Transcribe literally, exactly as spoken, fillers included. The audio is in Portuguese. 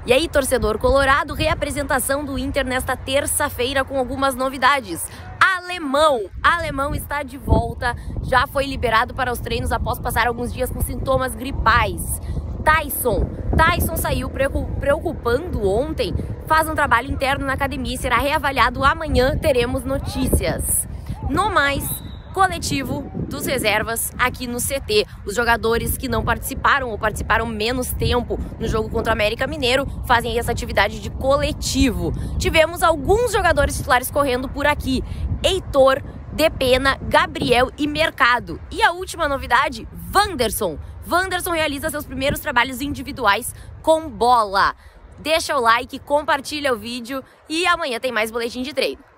E aí, torcedor colorado, reapresentação do Inter nesta terça-feira com algumas novidades. Alemão, Alemão está de volta, já foi liberado para os treinos após passar alguns dias com sintomas gripais. Taison, Taison saiu preocupando ontem, faz um trabalho interno na academia e será reavaliado amanhã, teremos notícias. No mais, coletivo dos reservas aqui no C T. Os jogadores que não participaram ou participaram menos tempo no jogo contra o América Mineiro fazem essa atividade de coletivo. Tivemos alguns jogadores titulares correndo por aqui. Heitor, Depena, Gabriel e Mercado. E a última novidade, Wanderson. Wanderson realiza seus primeiros trabalhos individuais com bola. Deixa o like, compartilha o vídeo e amanhã tem mais boletim de treino.